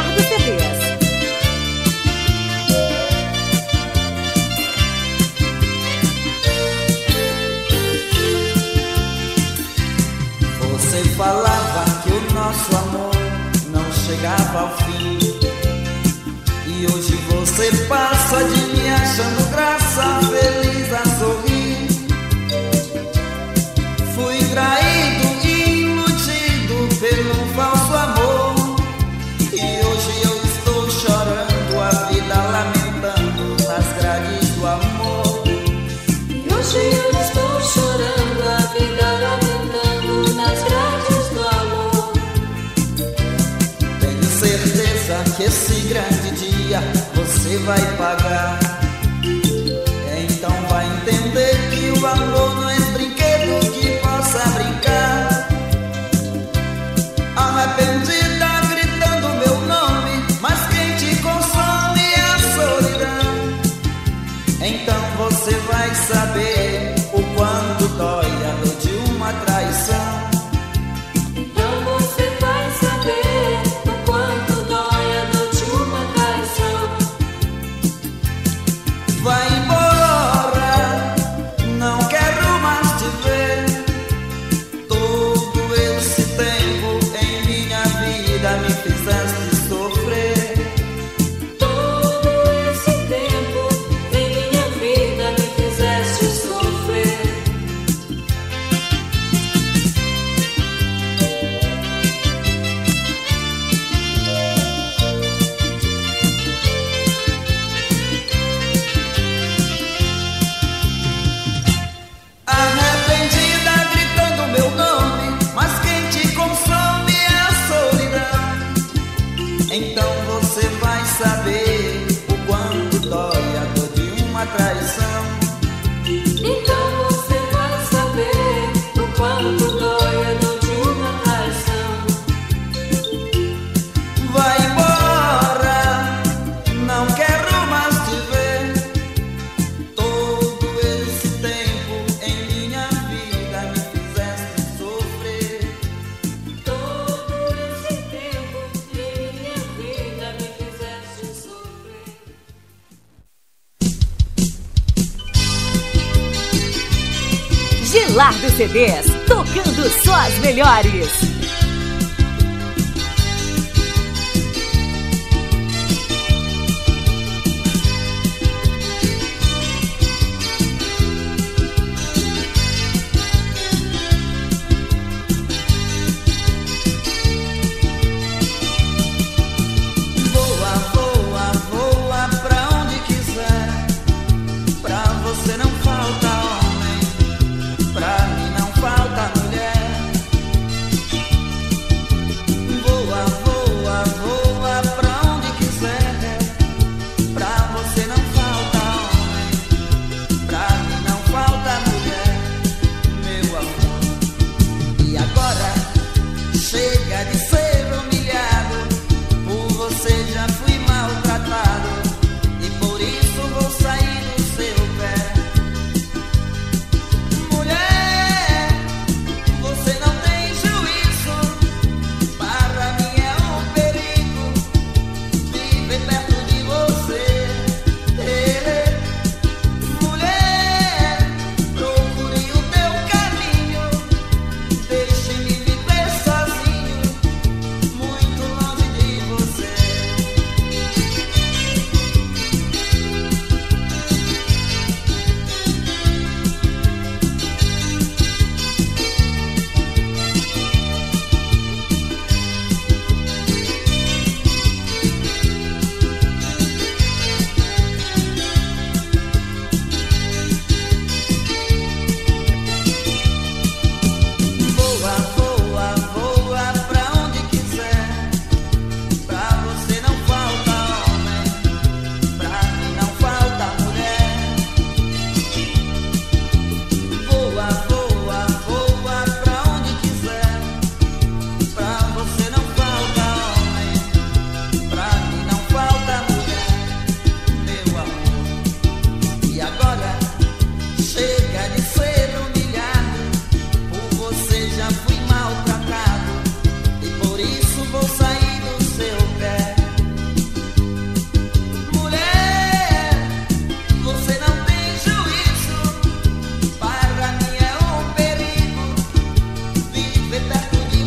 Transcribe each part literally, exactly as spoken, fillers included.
Gilardo C Ds. Você falava que o nosso amor não chegava ao fim, e hoje você passa de mim achando graça, feliz a sorrir. Fui traído e iludido pelo falso amor, e hoje eu estou chorando a vida, lamentando nas grades do amor. E hoje eu estou chorando a vida, lamentando nas grades do amor. Tenho certeza que esse grande dia você vai pagar. Então vai entender que o amor não é brinquedo que possa brincar. Arrependida gritando meu nome, mas quem te consome é a solidão. Então você vai saber o quanto dói a dor de uma traição. Então você vai saber o quanto dói a dor de uma traição. Vai embora, não quero mais te ver. Todo esse tempo em minha vida me fizeste sofrer. Todo esse tempo em minha vida me fizeste sofrer. Arrependida gritando meu nome, mas quem te consome é a solidão. Então você vai saber o quanto dói a dor de uma traição. Então você vai saber o quanto dói a dor de uma traição. Vai embora, não quero mais te ver. Todo esse tempo em minha vida me fizeste sofrer. Todo esse tempo em minha vida me fizeste sofrer. Gilardo C Ds, tocando só as melhores. Voa, voa, voa pra onde quiser. Pra você não falta homem, pra mim não falta mulher. Voa, voa, voa pra onde quiser. Pra você não falta homem, pra mim não falta mulher, meu amor. E agora chega de ser humilhado, por você já fui maltratado, e por isso vou sair do seu pé. Mulher, você não tem juízo, para mim é um perigo viver perto de você. Eh, Mulher, procure o teu caminho, deixe-me viver sozinho.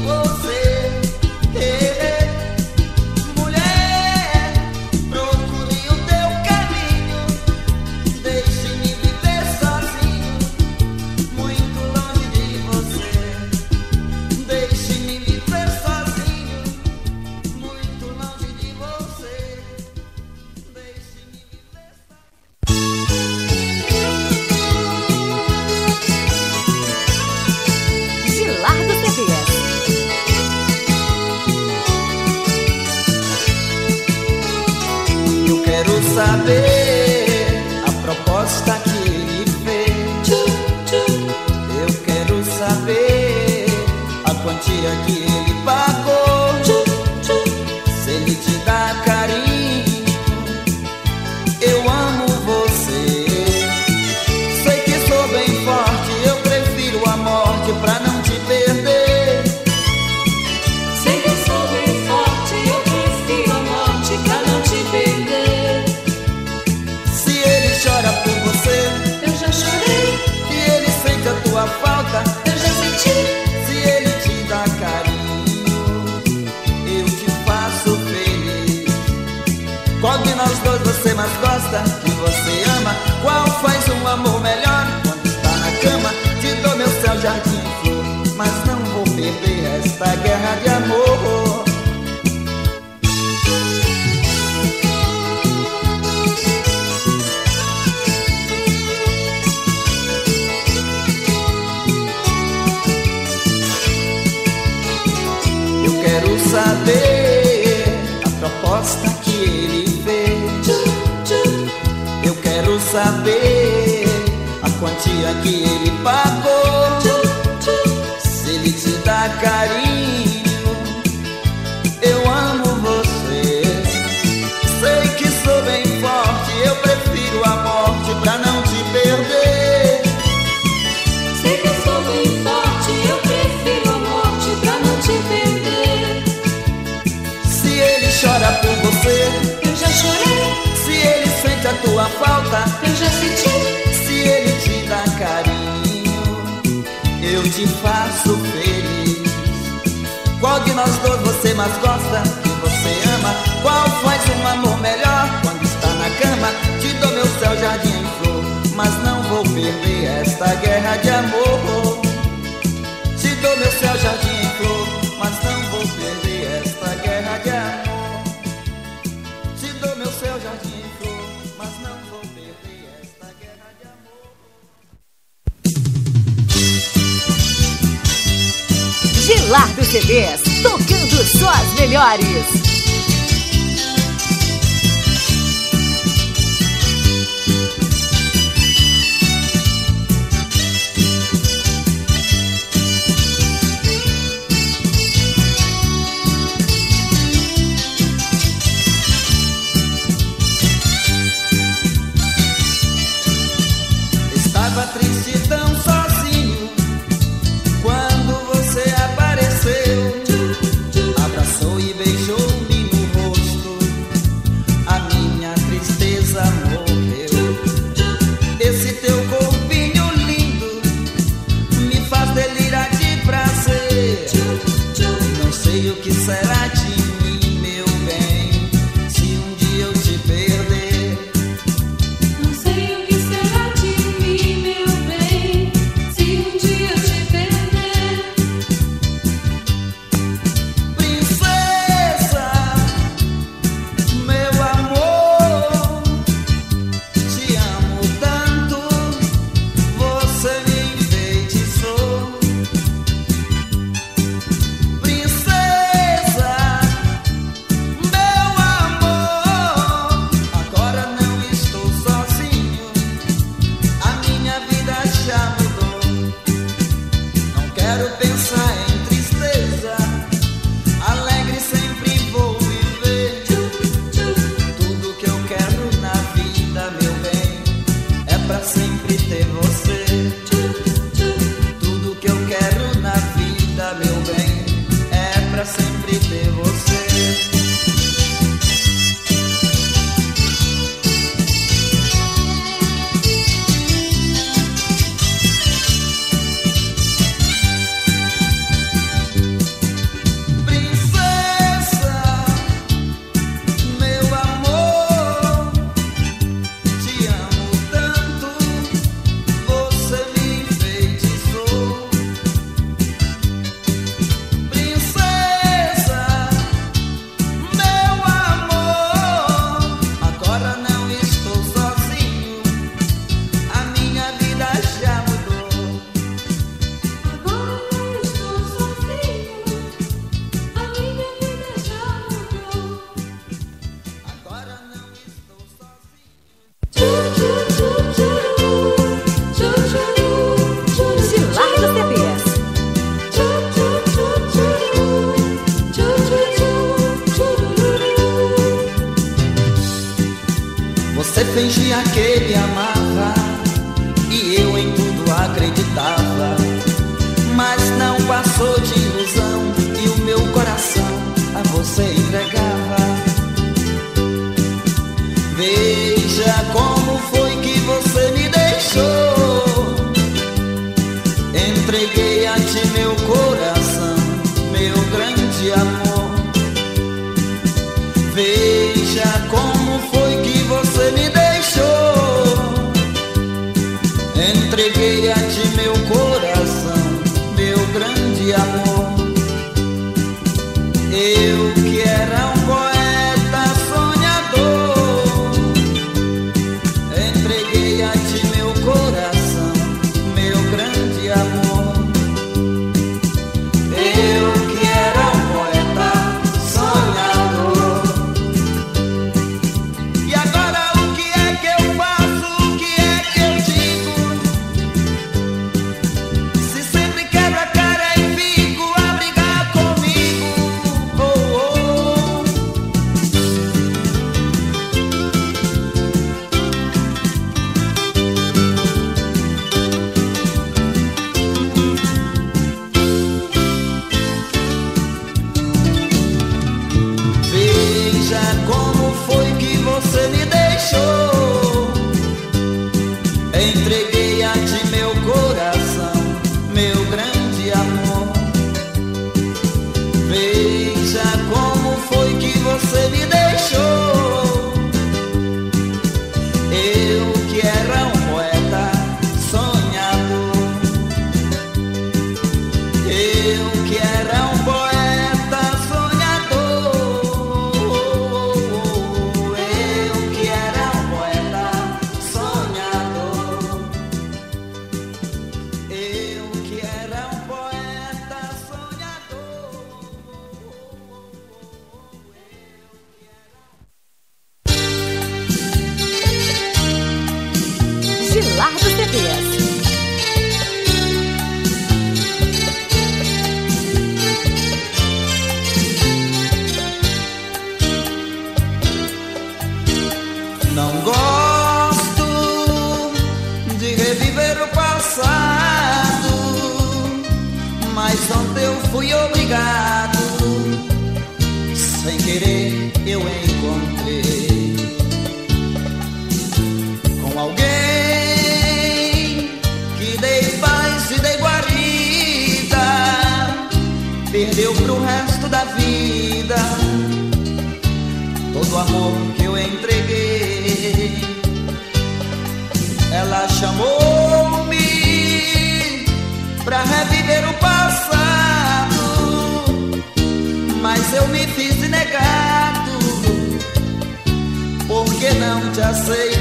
Saber a proposta que ele fez. Eu quero saber a quantia que ele pagou. Se ele te dá carinho, eu amo você. Sei que sou bem forte, eu prefiro a morte pra não te perder. Sei que sou bem forte, eu prefiro a morte pra não te perder. Chora por você, eu já chorei. E ele sente a tua falta, eu já senti. Se ele te dá carinho, eu te faço feliz. Qual de nós dois você mais gosta, que você ama? Qual faz um amor melhor? Quando está na cama, te dou meu céu, jardim e flor, mas não vou perder esta guerra de amor. Quero saber a proposta que ele fez. Eu quero saber a quantia que ele pagou. Se ele te dá carinho, eu amo você. Sei que sou bem forte, eu prefiro a morte pra não te perder. Sei que sou bem forte, eu prefiro a morte pra não te perder. Chora por você, eu já chorei. Se ele sente a tua falta, eu já senti. Se ele te dá carinho, eu te faço feliz. Qual de nós dois você mais gosta, que você ama? Qual faz um amor melhor? Quando está na cama, te dou meu céu, jardim em flor, mas não vou perder esta guerra de amor. Te dou meu céu, jardim em flor, mas não vou perder esta guerra de amor. Meu céu, jardim em flor, mas não vou perder esta guerra de amor. Gilardo C Ds, tocando só as melhores. Triste, tão sozinho, quando você apareceu, abraçou e beijou-me. fingia que me amava e eu em tudo acreditava, mas não passou de ilusão e o meu coração a você entregava. Veja como foi que você me deixou. Entreguei a ti meu coração, meu grande amor. Veja como foi que você me deixou. Entreguei a ti meu coração, meu grande amor. Eu que era um poeta sonhador, entreguei a ti meu coração, meu grande amor. Eu que era um poeta sonhador. E agora o que é que eu faço, o que é que eu digo? Se sempre quebra a cara e fico a brigar comigo. Oh, oh. Veja como foi que você me deixou. Entreguei a ti meu coração, meu grande amor. Veja como foi que você me deixou. Eu que era um poeta sonhador. Eu que era um poeta sonhador. Eu que era um poeta sonhador. Eu que era um poeta sonhador. Gilardo C Ds. Não gosto de reviver o passado, mas ontem eu fui obrigado. Sem querer eu encontrei com alguém que dei paz e dei guarida. Perdeu pro resto da vida todo o amor que eu entreguei. Ela chamou-me pra reviver o passado, mas eu me fiz de negado, porque não te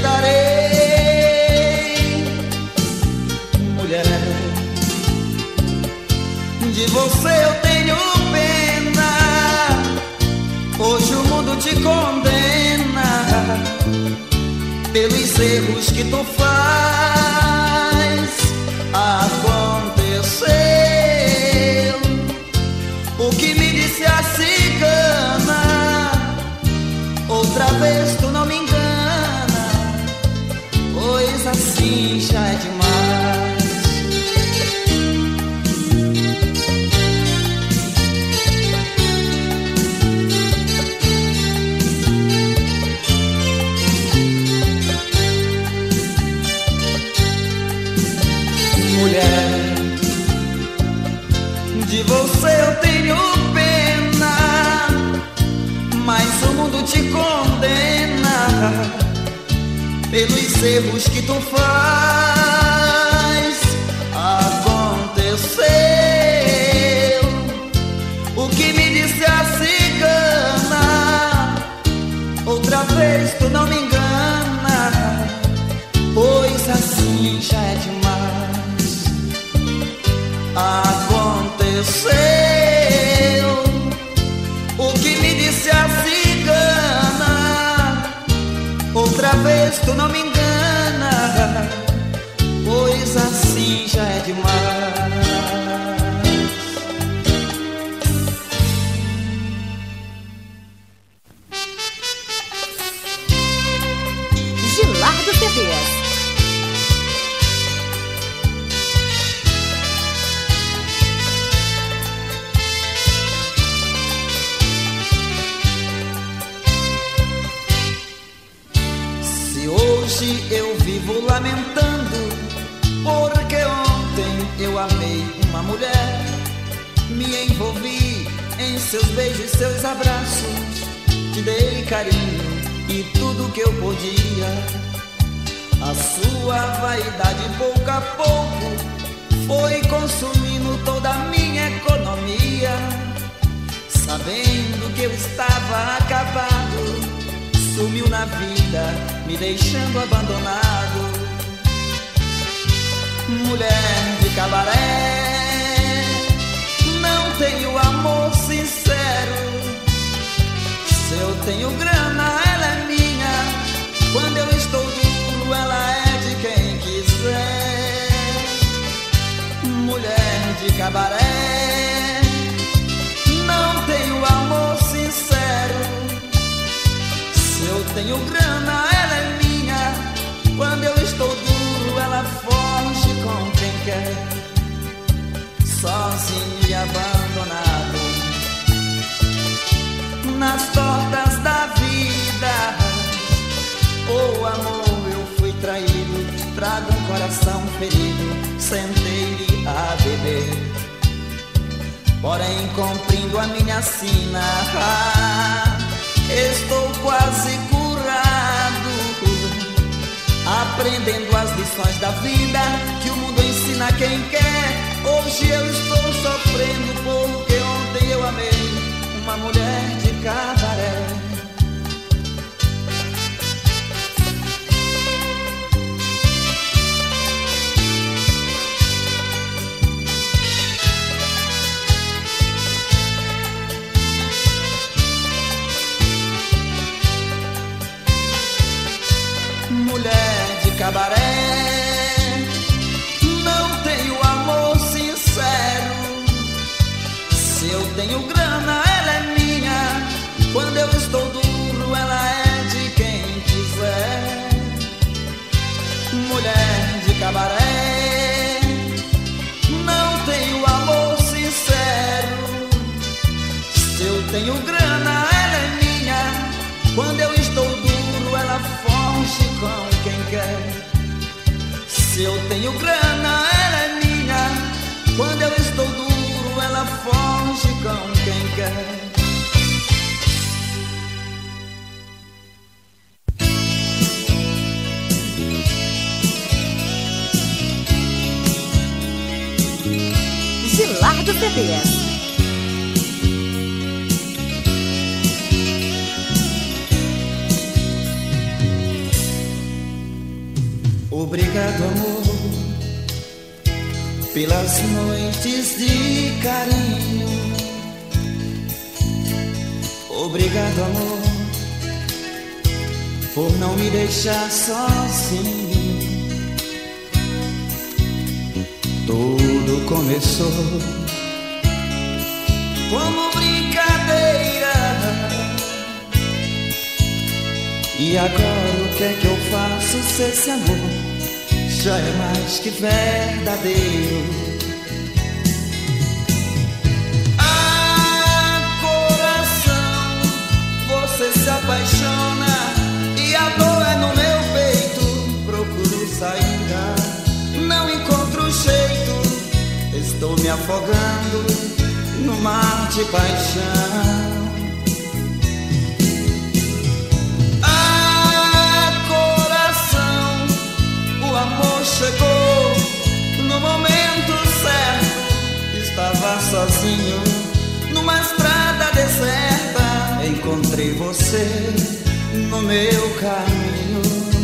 aceitarei. Mulher, de você eu tenho pena. Hoje o mundo te condena pelos erros que tu faz. Aconteceu o que me disse a cigana. Outra vez tu não me engana, pois assim já é demais. Mulher, de você eu tenho pena, mas o mundo te condena pelos erros que tu faz. Aconteceu o que me disse a cigana. Outra vez tu não me engana, pois assim já é demais. Aconteceu o que me disse a cigana. Outra vez tu não me engana, pois assim já é demais. Gilardo Hoje eu vivo lamentando, porque ontem eu amei uma mulher. Me envolvi em seus beijos, seus abraços, te dei carinho e tudo que eu podia. A sua vaidade pouco a pouco foi consumindo toda a minha economia. Sabendo que eu estava acabado, sumiu na vida, me deixando abandonado. Mulher de cabaré, não tenho amor sincero. Se eu tenho grana, ela é minha. Quando eu estou duro, ela é de quem quiser. Mulher de cabaré, não tenho amor sincero. Se eu tenho grana, ela é minha. Quando eu estou duro, ela foge com quem quer. Sozinho e abandonado nas tortas da vida. Oh amor, eu fui traído, trago um coração ferido, sentei-lhe a beber. Porém cumprindo a minha sina, ah, estou quase curado, aprendendo as lições da vida que o mundo ensina a quem quer. Hoje eu estou sofrendo porque ontem eu amei uma mulher de cabaré. Mulher de cabaré, não tenho amor sincero. Se eu tenho grana, ela é minha. Quando eu estou duro, ela é de quem quiser. Mulher de cabaré, não tenho amor sincero. Se eu tenho grana, ela é minha. Quando eu estou duro, ela foge com quem quer. Se eu tenho grana, ela é minha. Quando eu estou duro, ela foge com quem quer. Gilardo C Ds. Obrigado, amor, pelas noites de carinho. Obrigado, amor, por não me deixar sozinho. Tudo começou como brincadeira, e agora o que é que eu faço se esse amor já é mais que verdadeiro? Ah, coração, você se apaixona e a dor é no meu peito. Procuro saída, não encontro jeito. Estou me afogando no mar de paixão. Chegou no momento certo. Estava sozinho numa estrada deserta. Encontrei você no meu caminho.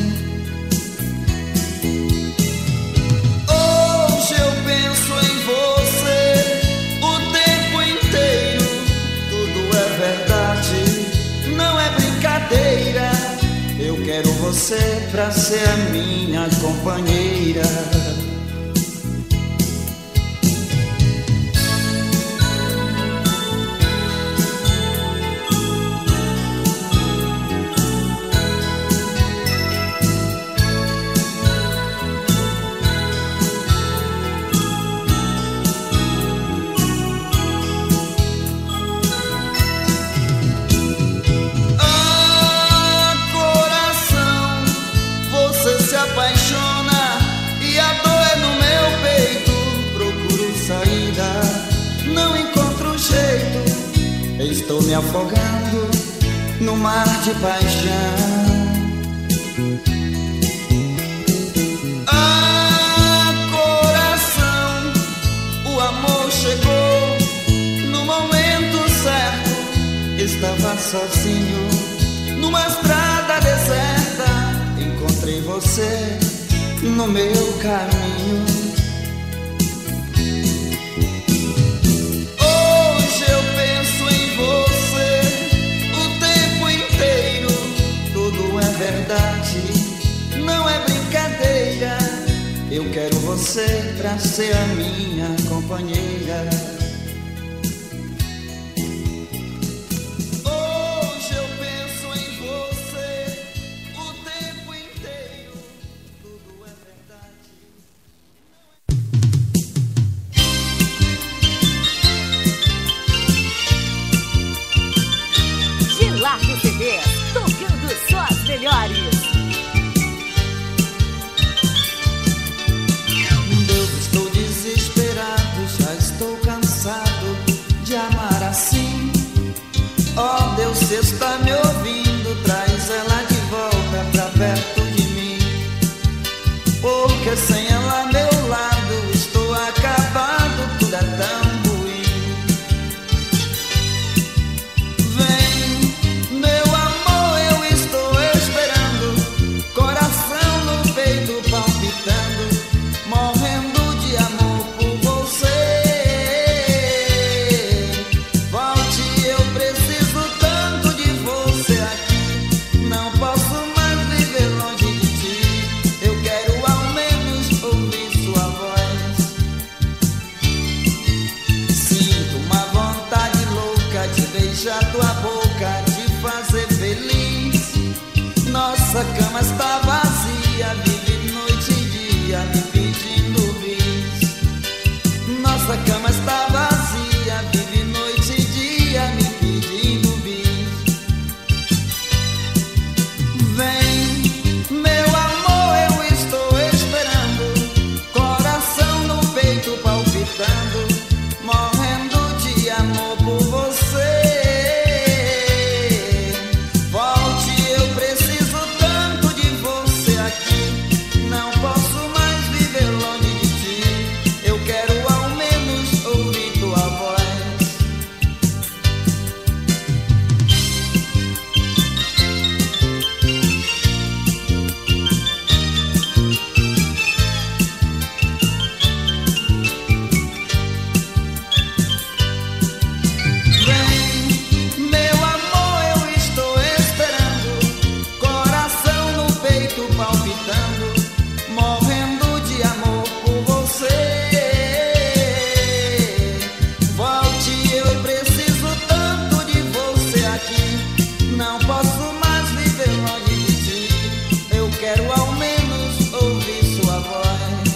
Hoje eu penso em você o tempo inteiro. Tudo é verdade, não é brincadeira. Eu quero você pra ser a minha companheira. Você estou me afogando no mar de paixão. Ah, coração, o amor chegou no momento certo. Estava sozinho numa estrada deserta. Encontrei você no meu caminho. Hoje eu penso em você o tempo inteiro. Tudo é verdade, não é brincadeira. Eu quero você pra ser a minha companheira. Hoje eu penso em você o tempo inteiro. Tudo é verdade. Gilardo C Ds, tocando só as melhores. Deus, estou desesperado, já estou cansado de amar assim. Oh Deus, se está me ouvindo, traz ela de volta pra perto de mim. Porque sem ela ao meu lado estou acabado, tudo é tão ruim. Vem, meu amor, eu estou esperando, coração no peito palpitando, morrendo de amor por você. Volte, eu preciso tanto de você aqui. Não posso mais viver longe de ti. Eu quero ao menos ouvir sua voz. Sinto uma vontade louca de beijar tua boca, de fazer feliz. Nossa cama está vazia, vive noite e dia me pedindo bis. Nossa cama está vazia, vive noite e dia me pedindo bis. Vem, meu amor, eu estou esperando, coração no peito palpitando, morrendo de amor por você. Volte, eu preciso tanto de você aqui. Não posso mais viver longe de ti. Eu quero ao menos ouvir tua voz. Vem, meu amor, eu estou esperando, coração no peito palpitando, morrendo de amor por você. Volte, eu preciso tanto de você aqui. Não posso mais viver longe de ti. Eu quero ao menos ouvir sua voz.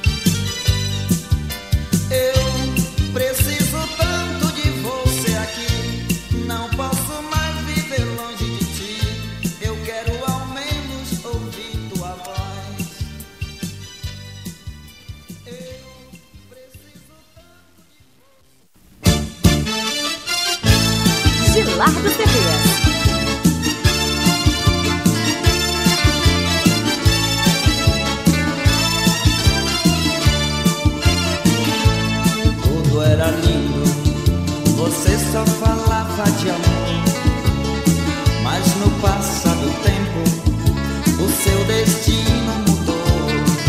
Eu preciso tanto de você aqui. Não posso mais viver longe de ti. Eu quero ao menos ouvir tua voz. Eu preciso tanto. Gilardo C Ds. Tudo era lindo, você só falava de amor. Mas no passar do tempo, o seu destino mudou.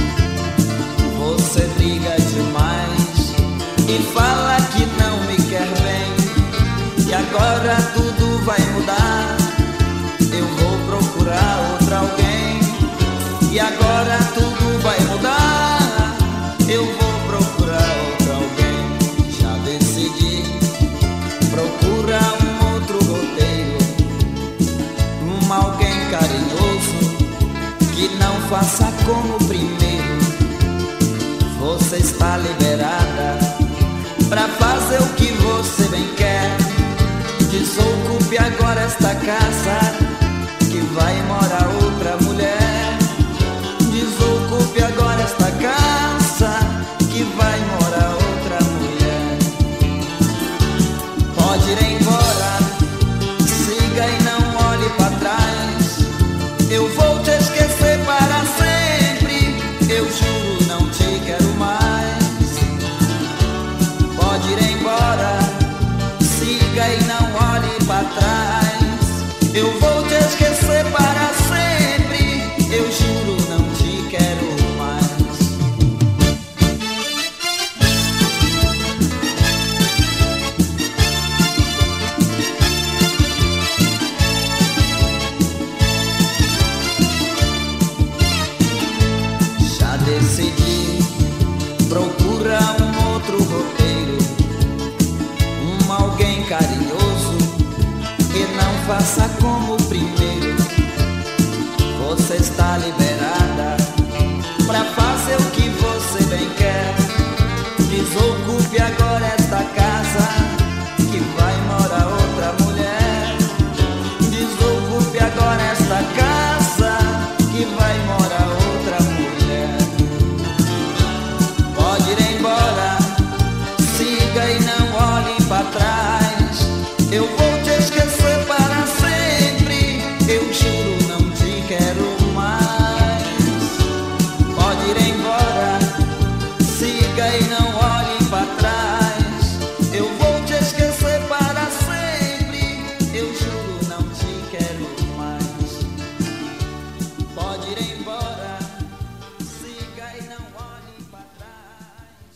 Você briga demais e fala que não me quer bem. E agora tudo vai mudar. Eu vou procurar outro alguém. E agora tudo vai mudar. Eu vou procurar outro alguém. Já decidi. Procura um outro roteiro, um alguém carinhoso que não faça como o primeiro. Você está liberada pra fazer o que você bem quer. Desocupe agora esta casa, que vai morar outra mulher. Desocupe agora esta casa, que vai morar outra mulher. Pode ir embora. pra trás. Eu vou te esquecer para sempre. Eu juro, não te quero mais. Já decidi, procura um outro roteiro, um alguém carinhoso que não faça como o primeiro. Você está liberada pra fazer o que você bem quer. Desocupe agora esta casa que vai morar outra mulher. Desocupe agora esta casa que vai morar outra mulher. Pode ir embora, siga e não olhe pra trás. Eu vou te esquecer para sempre. Eu juro, não te quero mais. Pode ir embora, siga e não olhe pra trás. Eu vou te esquecer para sempre. Eu juro, não te quero mais. Pode ir embora, siga e não olhe pra trás.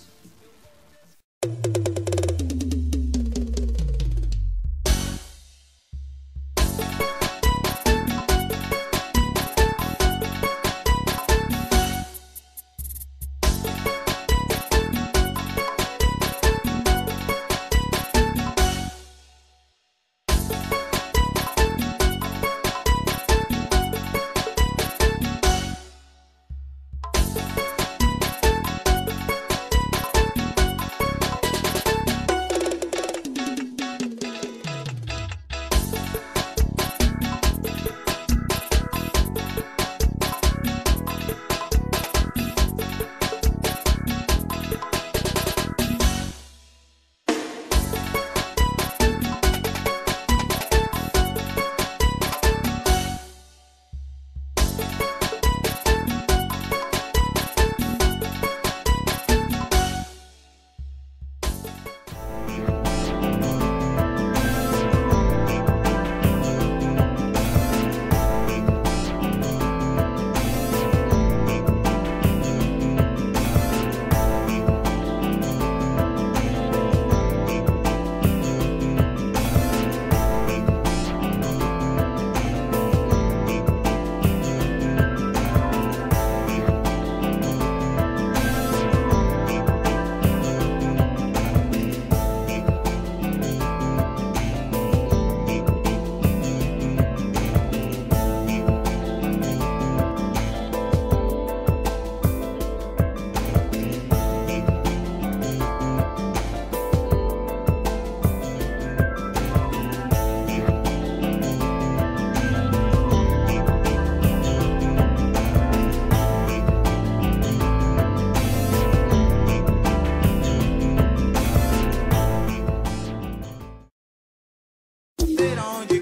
Ver onde